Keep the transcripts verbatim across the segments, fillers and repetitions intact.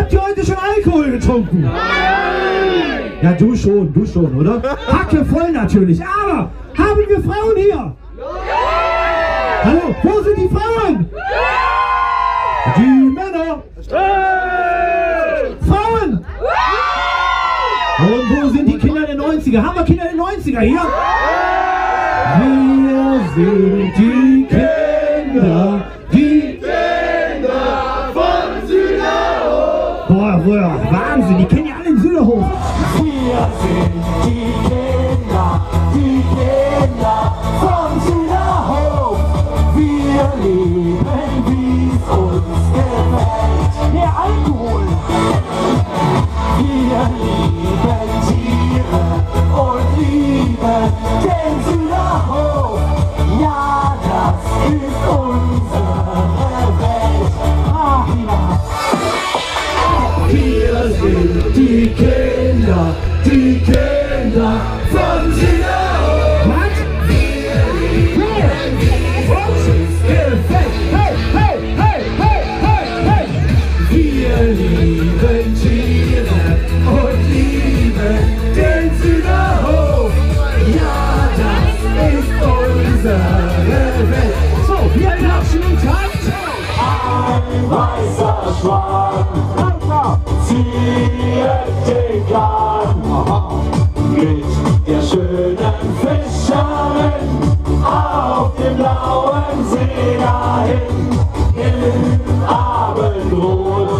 Habt ihr heute schon Alkohol getrunken? Nein! Ja, du schon, du schon, oder? Hacke voll natürlich, aber haben wir Frauen hier? Ja! Hallo, wo sind die Frauen? Ja! Die Männer! Ja! Frauen! Ja! Und wo sind die Kinder der neunziger? Haben wir Kinder der neunziger hier? Ja! Wir sind die Kinder, die Kinder von Süderhof! Boah, boah, Wahnsinn, die kennen ja alle den Süderhof! Wir sind die Kinder, die Kinder von Süderhof. Wir leben, wie's uns gefällt. Der Alkohol. Wir lieben Tiere und lieben den Süderhof. Ja, das ist unsere Welt. Ach ja. Wir sind die Kinder, die Kinder von Süderhof. Was? Wir lieben uns gefällt. Hey, hey, hey, hey, hey, hey. Wir lieben Tiere und lieben den Süderhof. Ja, das ist unsere Welt. So, wir klatschen und tanzen. Ein weißer Schwan zieht den Kahn mit der schönen Fischerin auf dem blauen See dahin. Im Abendrot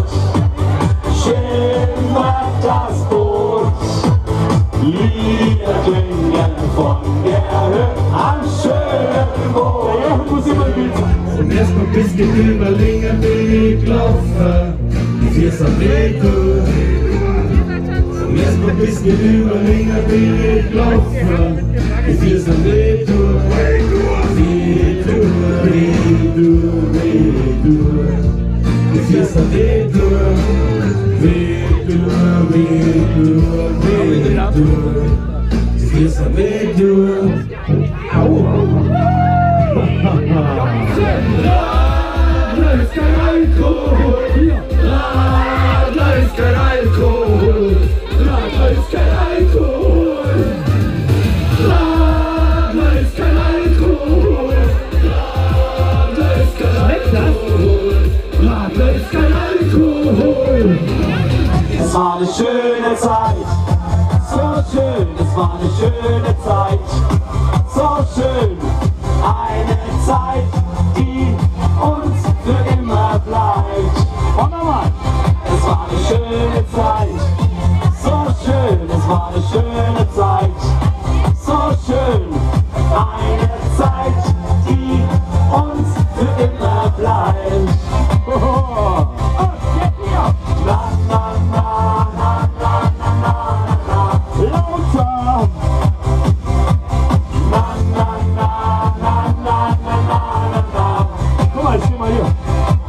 schimmert das Boot. Lieder klingen von der Höhe am schönen Boot. Und erst noch bis den Überlingerweg laufen, wir sind Weg durch. Und erst noch bis den Überlingerweg laufen, wir sind Weg durch. Weg durch, Weg durch, Weg durch. Wir sind Weg durch. Weg durch, Weg durch, Weg durch. Wir sind Weg durch. Radler ist kein Alkohol. Radler ist kein Alkohol. Radler ist kein Alkohol. Radler ist kein Alkohol. Radler ist kein Alkohol. Radler ist kein Alkohol. Es war eine schöne Zeit. So schön, es war eine schöne Zeit. So schön. Eine Zeit, die uns für immer bleibt. Und nochmal. Es war eine schöne Zeit. So schön, es war eine schöne Zeit. So schön. Eine Zeit, die uns für immer bleibt. Oh, oh, yeah, na, na, na, na, na, na, na, na, lauter. Na, na, na, na, na, na, na, na. Guck mal, ich geh mal hier.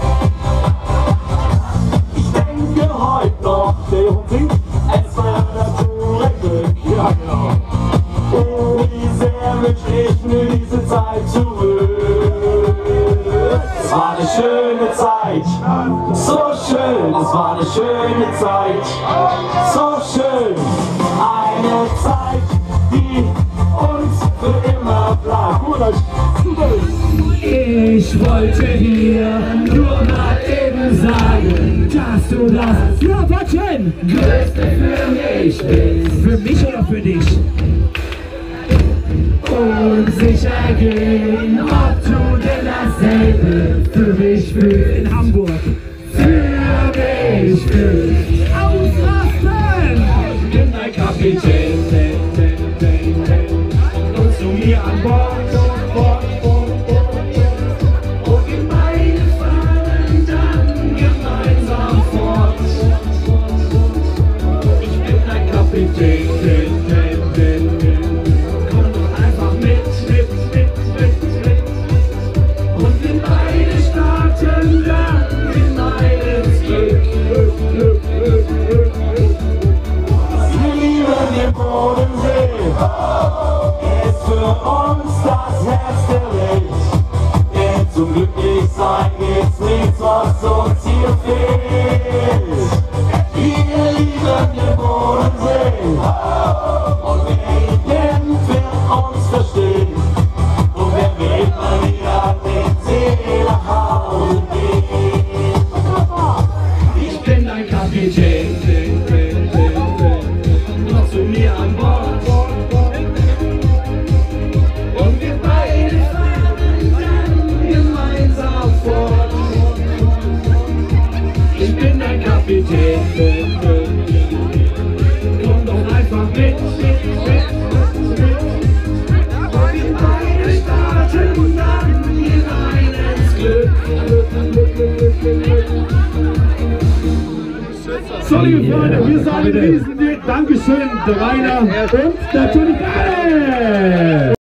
Ich denke heute noch, der Junge singt, es war Natur Glück. Ja, genau. Oh, wie sehr wünsch ich mir diese Zeit zurück. Es war eine schöne Zeit, so schön, es war eine schöne Zeit, so schön, eine Zeit, die uns für immer bleibt. Ich wollte dir nur mal eben sagen, dass du das ja, Patchen, Größte für mich bist. Für mich oder für dich? Unsicher gehen, ob du denn dasselbe für mich fühlst. In Hamburg. Für mich fühlst. Ausrasten! Ich bin dein Kapitän, und zu mir an Bord. Und wir beide fahren dann gemeinsam fort. Ich bin dein Kapitän. Zum Glücklichsein gibt's nichts, was uns hier fehlt. Kapitän, noch zu mir an Bord. Und wir beide fahren dann gemeinsam fort. Ich bin dein Kapitän, komm doch einfach mit. So, liebe Freunde, wir sagen riesen Dankeschön, der Rainer und natürlich alle.